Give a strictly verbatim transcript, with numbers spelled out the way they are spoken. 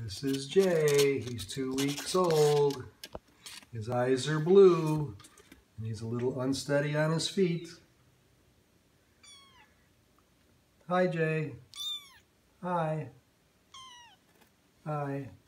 This is Jay. He's two weeks old. His eyes are blue, and he's a little unsteady on his feet. Hi, Jay. Hi. Hi.